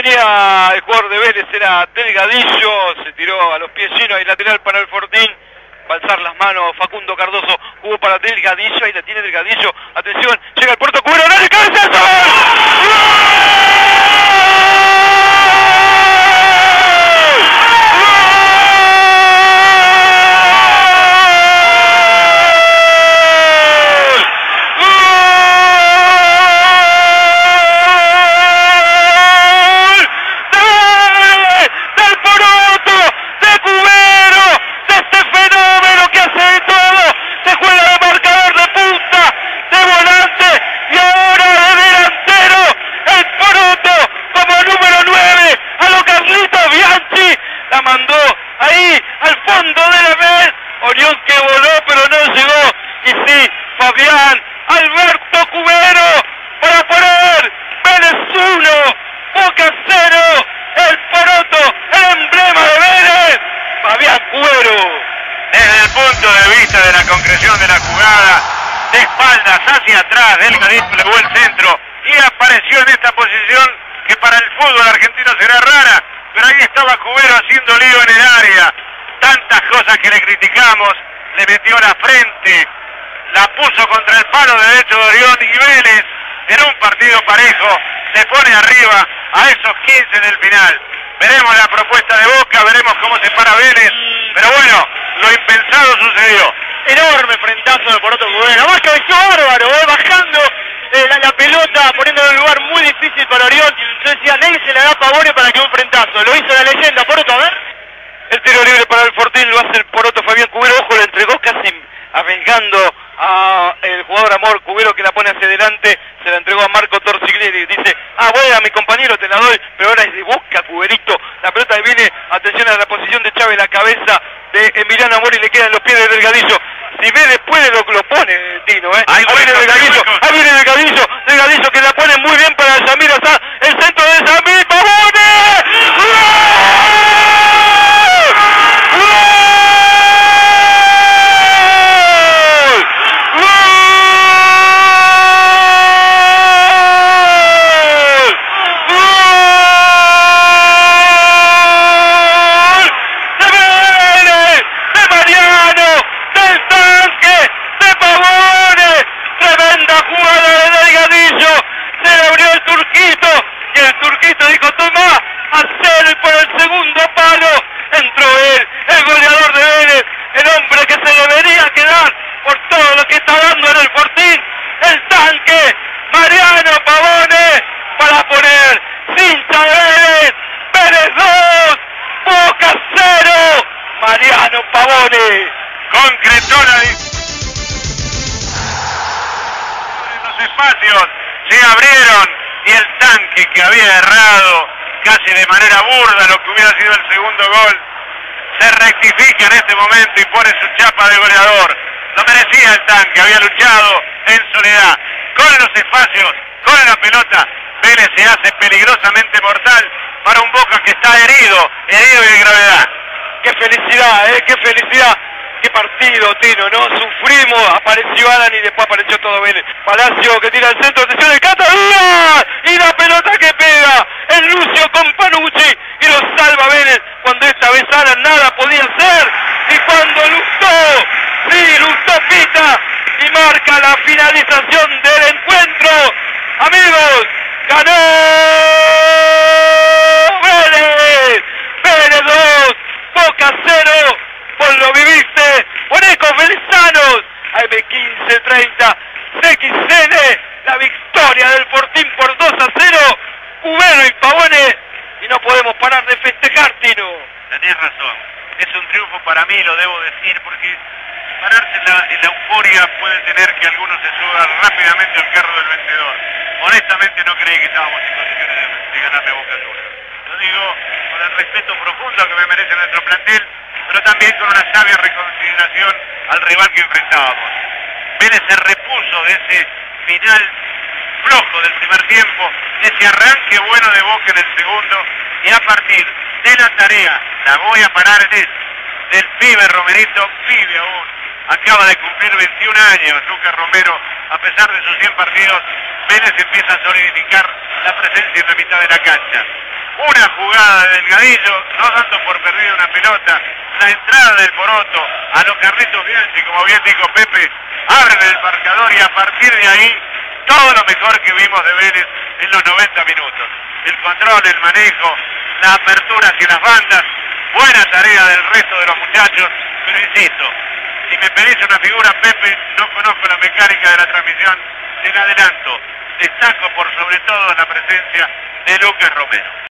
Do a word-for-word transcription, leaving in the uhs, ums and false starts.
venía el jugador de Vélez, era Delgadillo, se tiró a los pies llenos, hay lateral para el Fortín. Va a alzar las manos Facundo Cardoso, jugó para Delgadillo, ahí la tiene Delgadillo, atención, llega el Porto Cubero, ¡no le cabeza! Ahí, al fondo de la red, Orión que voló pero no llegó, y sí, Fabián Alberto Cubero, para poner Vélez uno, Boca cero, el Poroto, el emblema de Vélez, Fabián Cubero. Desde el punto de vista de la concreción de la jugada, de espaldas hacia atrás, Delgadillo le el centro, y apareció en esta posición que para el fútbol argentino será rara, pero ahí estaba Cubero haciendo lío en el área. Tantas cosas que le criticamos, le metió la frente, la puso contra el palo derecho de Orión, y Vélez, en un partido parejo, se pone arriba a esos quince del final. Veremos la propuesta de Boca, veremos cómo se para Vélez, pero bueno, lo impensado sucedió. Enorme frentazo de Poroto Cubero, más cabezó bárbaro, eh, bajando eh, la, la pelota, poniéndolo en un lugar muy difícil para Orión. Yo decía, nadie se le da a Pavone para que un frentazo, lo hizo la leyenda. Poroto, a ver. El tiro libre para el Fortín lo hace el Poroto Fabián Cubero, ojo, le entregó casi arriesgando a el jugador Amor Cubero, que la pone hacia adelante, se la entregó a Marco Torciglieri, dice, ah, voy a mi compañero, te la doy, pero ahora es de Boca, Cuberito, la pelota viene, atención a la posición de Chávez, la cabeza de Emiliano Amor, y le quedan los pies de Delgadillo. Si Vélez puede, lo, lo pone Tino, eh. Ahí, ahí viene Delgadillo, ahí viene Delgadillo, Delgadillo que la pone muy bien para Yamir Azar, el centro de Yamir, Pavone. Mariano Pavone concretó la... Los espacios se abrieron y el Tanque, que había errado casi de manera burda lo que hubiera sido el segundo gol, se rectifica en este momento y pone su chapa de goleador. Lo merecía el Tanque, había luchado en soledad con los espacios, con la pelota. Vélez se hace peligrosamente mortal para un Boca que está herido, herido y de gravedad. Qué felicidad, eh, qué felicidad, qué partido, Tino, ¿no? Sufrimos, apareció Alan y después apareció todo Vélez. Palacio que tira al centro, atención, el Cata, ¡Díaz! Y la pelota que pega, el Lucio con Panucci, y lo salva Vélez, cuando esta vez Alan nada podía hacer, y cuando luchó, sí, luchó Pita, y marca la finalización del encuentro. Amigos, ganó Vélez, Vélez dos, Boca cero, vos lo viviste, Bonecos Velezanos, A M quince treinta, C X N, la victoria del Fortín por dos a cero, Cubero y Pavone, y no podemos parar de festejar, Tino. Tenés razón, es un triunfo para mí, lo debo decir, porque pararse en la, en la euforia puede tener que algunos se suban rápidamente al carro del vencedor. Honestamente no creí que estábamos en condiciones de, de ganarle a Boca Juniors. Lo digo con el respeto profundo que me merece nuestro plantel, pero también con una sabia reconsideración al rival que enfrentábamos. Vélez se repuso de ese final flojo del primer tiempo, de ese arranque bueno de Boca en el segundo, y a partir de la tarea, la voy a parar en eso, del pibe Romerito, pibe aún, acaba de cumplir veintiún años, Lucas Romero, a pesar de sus cien partidos, Vélez empieza a solidificar la presencia en la mitad de la cancha. una jugada de Delgadillo, no dando por perdida una pelota, la entrada del Poroto a los Carlitos Bianchi, como bien dijo Pepe, abren el marcador y a partir de ahí todo lo mejor que vimos de Vélez en los noventa minutos. El control, el manejo, la apertura hacia las bandas, buena tarea del resto de los muchachos, pero insisto, si me pedís una figura, Pepe, no conozco la mecánica de la transmisión del adelanto. Destaco por sobre todo la presencia de Lucas Romero.